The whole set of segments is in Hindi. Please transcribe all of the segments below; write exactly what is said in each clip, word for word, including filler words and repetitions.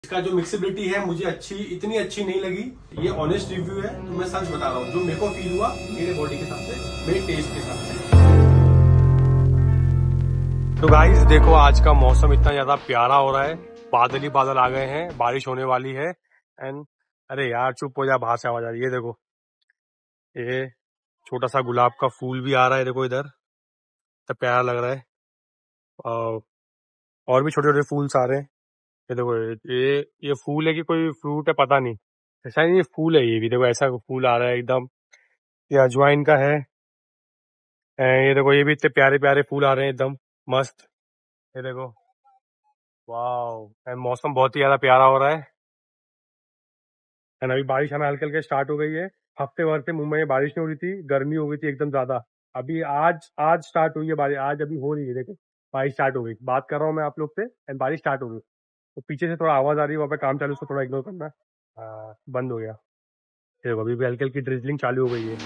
इसका जो मिक्सिबिलिटी है मुझे अच्छी इतनी अच्छी नहीं लगी। ये ऑनेस्ट रिव्यू है, तो मैं सच बता रहा हूँ जो मेरे को फील हुआ मेरे बॉडी के हिसाब से, मेरे टेस्ट के हिसाब से। तो गाइस देखो आज का मौसम इतना ज्यादा प्यारा हो रहा है, बादल ही बादल आ गए हैं, बारिश होने वाली है। एंड अरे यार चुप हो जा, बाहर से आवाज आ रही है। देखो ये छोटा सा गुलाब का फूल भी आ रहा है, देखो इधर तो प्यारा लग रहा है। और भी छोटे छोटे फूल्स आ रहे हैं। ये देखो ये ये फूल है कि कोई फ्रूट है पता नहीं, ऐसा नहीं ये फूल है। ये भी देखो ऐसा फूल आ रहा है एकदम, ये अजवाइन का है। ये देखो ये भी इतने प्यारे प्यारे फूल आ रहे हैं एकदम मस्त। ये देखो वाह, एंड मौसम बहुत ही ज्यादा प्यारा हो रहा है। एंड अभी बारिश हमें हल्के हल्के स्टार्ट हो गई है। हफ्ते भर से मुंबई में बारिश नहीं हो रही थी, गर्मी हो गई थी एकदम ज्यादा। अभी आज आज स्टार्ट हुई है बारिश, आज अभी हो रही है। देखो बारिश स्टार्ट हो गई, बात कर रहा हूँ मैं आप लोग से एंड बारिश स्टार्ट हो गई। तो पीछे से थोड़ा आवाज आ रही है, वहाँ पे काम चालू, उसको थोड़ा इग्नोर करना। आ, बंद हो गया। देखो अभी भी हल्की हल्की ड्रिजलिंग चालू हो गई है।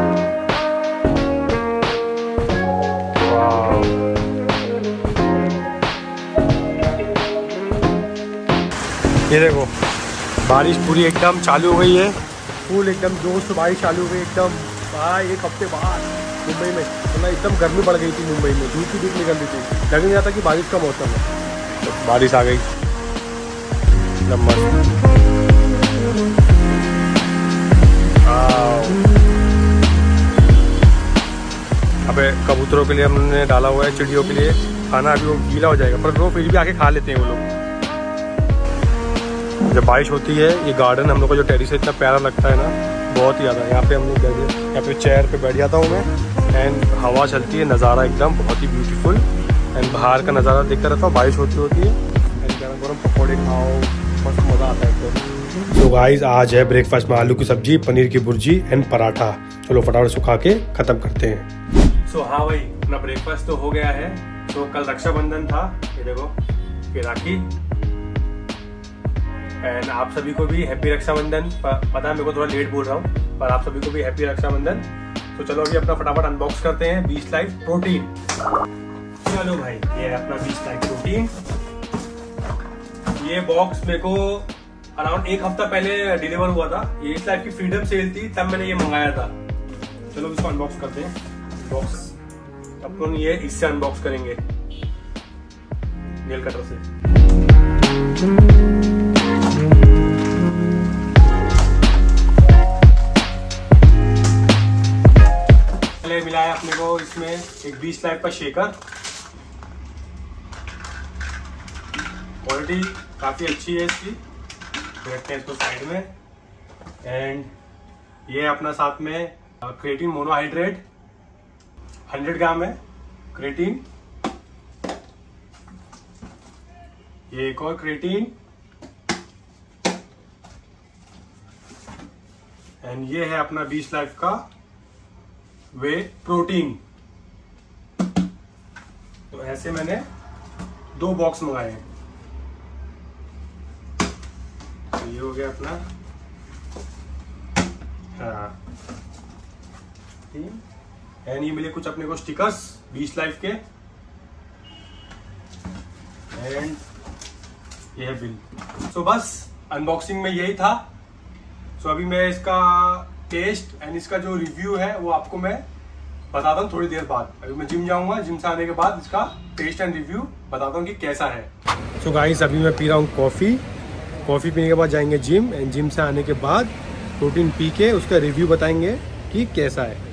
ये देखो बारिश पूरी एकदम चालू हो गई है, फुल एकदम जोश से बारिश चालू हो गई एकदम। भाई एक हफ्ते बाद मुंबई में मतलब एकदम गर्मी बढ़ गई थी, मुंबई में धूप की धूप निकल रही थी, लग नहीं रहा था कि बारिश का मौसम है। तो बारिश आ गई एकदम मस्त। अबे कबूतरों के लिए हमने डाला हुआ है, चिड़ियों के लिए खाना, अभी वो गीला हो जाएगा पर वो फिर भी आके खा लेते हैं वो लोग। जब बारिश होती है ये गार्डन हम लोग को जो टेरेस है इतना प्यारा लगता है ना, बहुत ही ज़्यादा। यहाँ पे हम लोग यहाँ पे चेयर पे बैठ जाता हूँ मैं एंड हवा चलती है, नज़ारा एकदम बहुत ही ब्यूटीफुल। एंड बाहर का नज़ारा देखता रहता हूँ, बारिश होती होती है एंड गरम गरम पकौड़े खाओ, मस्त मज़ा आता है एकदम। तो गाइस आज है ब्रेकफास्ट में आलू की सब्जी, पनीर की भुर्जी एंड पराठा। चलो फटाफट सुखा के ख़त्म करते हैं। सो so, हाँ भाई अपना ब्रेकफास्ट तो हो गया है। तो कल रक्षाबंधन था, ये देखो ये राखी। एंड आप सभी को भी हैप्पी रक्षाबंधन। पता है मेरे को थोड़ा लेट बोल रहा हूँ, पर आप सभी को भी हैप्पी रक्षाबंधन। तो चलो अभी अपना फटाफट अनबॉक्स करते हैं बीस लाइफ प्रोटीन। चलो भाई ये है अपना बीस लाइफ प्रोटीन। ये बॉक्स मेरे को अराउंड एक हफ्ता पहले डिलीवर हुआ था। ये इस लाइफ की फ्रीडम सेल थी, तब मैंने ये मंगाया था। चलो इसको अनबॉक्स करते हैं। बॉक्स अपन ये इससे अनबॉक्स करेंगे, नेल कटर से। मिला है अपने को इसमें एक बीस लाइफ का शेकर। क्वालिटी काफी अच्छी है इसकी, रखते हैं इसको साइड में। एंड ये अपना साथ में क्रेटीन मोनोहाइड्रेट सौ ग्राम है क्रेटीन। ये एक और क्रेटीन एंड ये है अपना बीस लाइफ का वे प्रोटीन। तो ऐसे मैंने दो बॉक्स मंगाए हैं। तो ये हो गया अपना हाँ एंड ये मिले कुछ अपने को स्टिकर्स बीस लाइफ के एंड ये है बिल। सो so, बस अनबॉक्सिंग में यही था। सो so, अभी मैं इसका टेस्ट एंड इसका जो रिव्यू है वो आपको मैं बताता हूँ थोड़ी देर बाद। अभी मैं जिम जाऊंगा, जिम से आने के बाद इसका टेस्ट एंड रिव्यू बताता हूँ कि कैसा है। सो so गाइस अभी मैं पी रहा हूँ कॉफ़ी। कॉफ़ी पीने के बाद जाएंगे जिम एंड जिम से आने के बाद प्रोटीन पी के उसका रिव्यू बताएंगे कि कैसा है।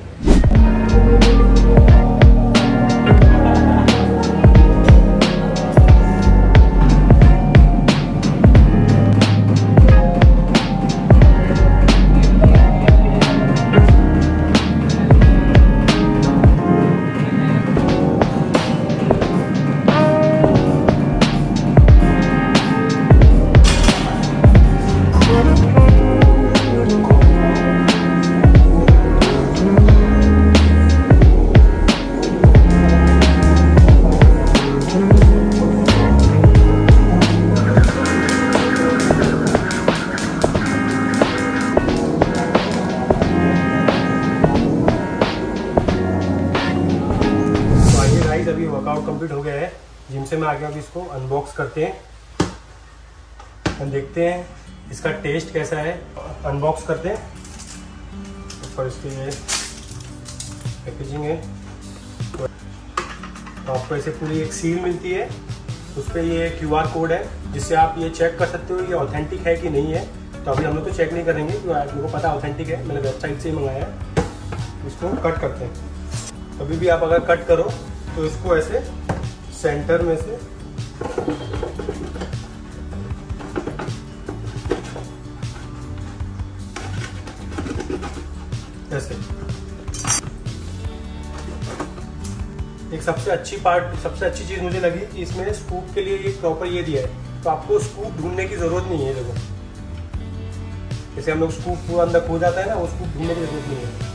वर्कआउट कंप्लीट हो गया है, जिम से मैं आ गया। अभी इसको अनबॉक्स करते हैं। हम देखते हैं इसका टेस्ट कैसा है। अनबॉक्स करते हैं। ऊपर इसकी ये पैकेजिंग है, तो आपको ऐसे पूरी एक सील मिलती है, उस पर ये क्यू आर कोड है जिससे आप ये चेक कर सकते हो ये ऑथेंटिक है कि नहीं है। तो अभी हम लोग तो चेक नहीं करेंगे क्योंकि मेरे को पता ऑथेंटिक है, मैंने वेबसाइट से ही मंगाया है। इसको कट करते हैं। कभी भी आप अगर कट करो तो इसको ऐसे सेंटर में से ऐसे। एक सबसे अच्छी पार्ट, सबसे अच्छी चीज मुझे लगी कि इसमें स्कूप के लिए ये प्रॉपर ये दिया है, तो आपको स्कूप ढूंढने की जरूरत नहीं है। देखो जैसे हम लोग स्कूप पूरा अंदर खो जाता है ना, वो स्कूप ढूंढने की जरूरत नहीं है।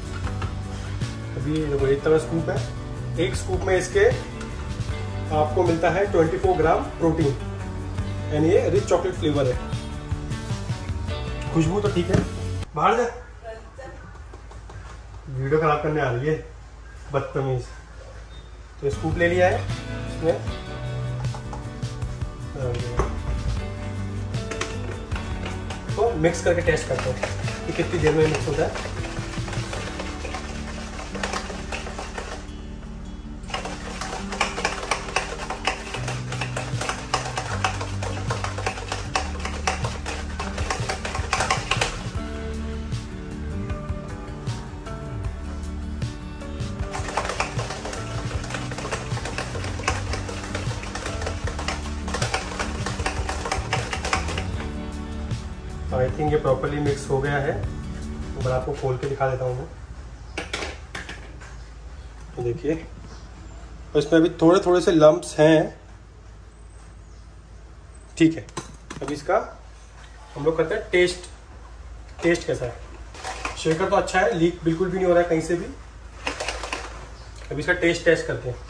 अभी देखो एक तरह स्कूप है, एक स्कूप में इसके आपको मिलता है चौबीस ग्राम प्रोटीन एंड ये रिच चॉकलेट फ्लेवर है। खुशबू तो ठीक है। बाहर जा, वीडियो खराब करने आ रही है बदतमीज। तो स्कूप ले लिया है इसमें, तो मिक्स करके टेस्ट करते हैं कि कितनी देर में मिक्स होता है। आई थिंक ये प्रॉपर्ली मिक्स हो गया है। मैं आपको खोल के दिखा देता हूँ मैं। तो देखिए इसमें अभी थोड़े थोड़े से लम्प्स हैं, ठीक है। अभी इसका हम लोग करते हैं टेस्ट। टेस्ट कैसा है? शेकर तो अच्छा है, लीक बिल्कुल भी नहीं हो रहा है कहीं से भी। अभी इसका टेस्ट टेस्ट करते हैं।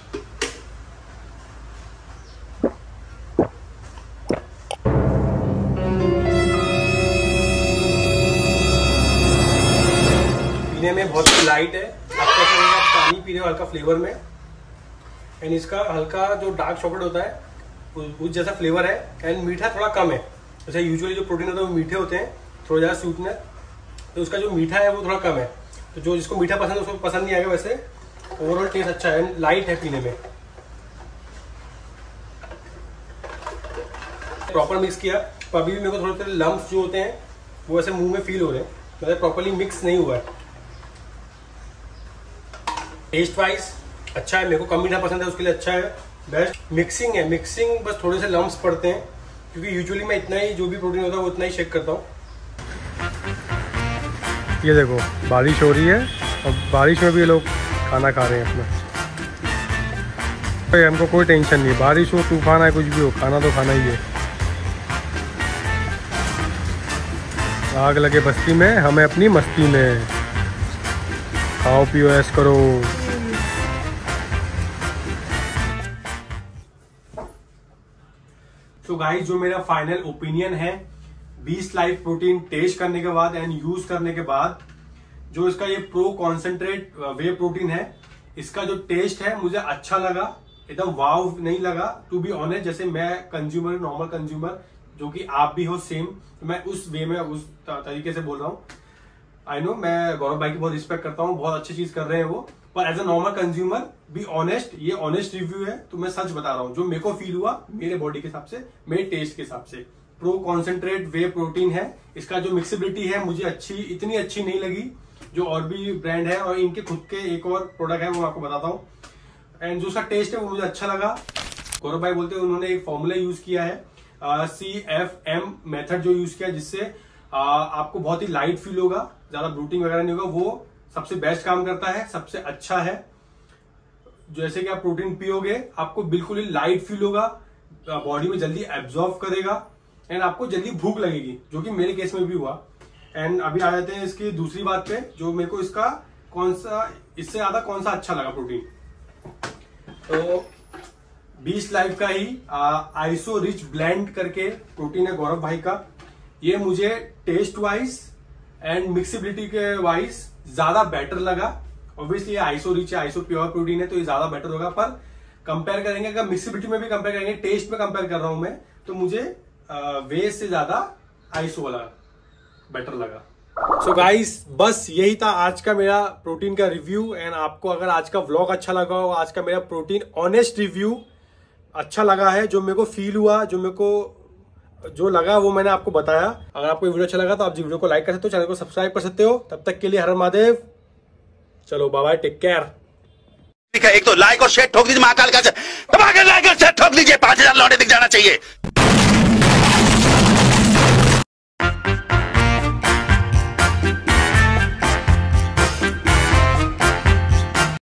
में बहुत लाइट है, आपको पानी पी रहे हो हल्का फ्लेवर में। एंड इसका हल्का जो डार्क चॉकलेट होता है उस जैसा फ्लेवर है। एंड मीठा थोड़ा कम है, जैसे यूजुअली जो प्रोटीन होता है वो मीठे होते हैं, थोड़ा ज़्यादा स्वीटनेस, तो उसका जो मीठा है वो थोड़ा कम है। तो जो जिसको मीठा पसंद है उसको पसंद नहीं आएगा। वैसे ओवरऑल टेस्ट अच्छा है, एंड लाइट है पीने में। प्रॉपर मिक्स किया तो अभी भी मेरे को थोड़े थोड़े लम्प्स जो होते हैं वो ऐसे मुंह में फील हो रहे हैं, मतलब प्रॉपर्ली मिक्स नहीं हुआ है। टेस्ट वाइज अच्छा है, मेरे को कम मीठा पसंद है उसके लिए अच्छा है, बेस्ट। मिक्सिंग है, मिक्सिंग बस थोड़े से लम्प्स पड़ते हैं क्योंकि यूजुअली मैं इतना ही जो भी प्रोटीन होता है वो इतना ही शेक करता हूँ। ये देखो बारिश हो रही है और बारिश में भी ये लोग खाना खा रहे हैं अपना। भाई हमको कोई टेंशन नहीं, बारिश हो तूफान है कुछ भी हो, खाना तो खाना ही है। आग लगे बस्ती में, हमें अपनी मस्ती में। खाओ पियो ऐश करो। तो गाइस जो मेरा फाइनल ओपिनियन है बीस्ट लाइफ प्रोटीन टेस्ट करने के बाद एंड यूज करने के बाद, जो इसका ये प्रो कॉन्सेंट्रेट वे प्रोटीन है, इसका जो टेस्ट है मुझे अच्छा लगा, एकदम वाव नहीं लगा टू बी ऑनेस्ट। जैसे मैं कंज्यूमर, नॉर्मल कंज्यूमर जो कि आप भी हो सेम, तो मैं उस वे में उस तरीके से बोल रहा हूँ। आई नो मैं गौरव भाई की बहुत रिस्पेक्ट करता हूँ, बहुत अच्छी चीज कर रहे हैं वो, पर as a normal consumer be honest, ये ऑनेस्ट रिव्यू है तो मैं सच बता रहा हूँ जो मेरे को फील हुआ मेरे बॉडी के हिसाब से, मेरे टेस्ट के हिसाब से। प्रो कॉन्सेंट्रेट वे प्रोटीन है, इसका जो मिक्सिबिलिटी है मुझे अच्छी, इतनी अच्छी नहीं लगी जो और भी ब्रांड है, और इनके खुद के एक और प्रोडक्ट है वो मैं आपको बताता हूँ। एंड जो उसका टेस्ट है वो मुझे अच्छा लगा। गौरव भाई बोलते हैं उन्होंने एक फॉर्मूला यूज किया है, सी एफ एम मेथड जो यूज किया, जिससे आ, आपको बहुत ही लाइट फील होगा, ज्यादा ब्रूटिंग वगैरह नहीं होगा। वो सबसे बेस्ट काम करता है, सबसे अच्छा है। जैसे कि आप प्रोटीन पियोगे आपको बिल्कुल ही लाइट फील होगा, बॉडी में जल्दी एब्जॉर्व करेगा एंड आपको जल्दी भूख लगेगी, जो कि मेरे केस में भी हुआ। एंड अभी आ जाते हैं इसकी दूसरी बात पे, जो मेरे को इसका कौन सा, इससे ज्यादा कौन सा अच्छा लगा प्रोटीन। तो बीस्ट लाइफ का ही आइसो रिच ब्लेंड करके प्रोटीन है गौरव भाई का। ये मुझे टेस्ट वाइज एंड मिक्सिबिलिटी के वाइज ज्यादा बेटर लगा। ऑब्वियसली ये आइसो रिच है, आइसो प्योर प्रोटीन है, तो ये ज्यादा बेटर होगा। पर कंपेयर करेंगे, अगर मिक्सिबिलिटी में भी कंपेयर करेंगे, टेस्ट में कंपेयर कर रहा हूं मैं, तो मुझे वे से ज्यादा आइस वाला बेटर लगा। सो so गाइस, बस यही था आज का मेरा प्रोटीन का रिव्यू। एंड आपको अगर आज का व्लॉग अच्छा लगा हो, आज का मेरा प्रोटीन ऑनेस्ट रिव्यू अच्छा लगा है, जो मेरे को फील हुआ, जो मेरे को जो लगा वो मैंने आपको बताया। अगर आपको वीडियो अच्छा लगा तो आप वीडियो को लाइक कर सकते हो, चैनल को सब्सक्राइब कर सकते हो। तब तक के लिए हर महादेव, चलो बाय बाय, टेक केयर। एक तो लाइक और शेयर ठोक दीजिए, महाकाल का दबा के लाइक और शेयर ठोक दीजिए, पांच हजार लौटे दिख जाना चाहिए।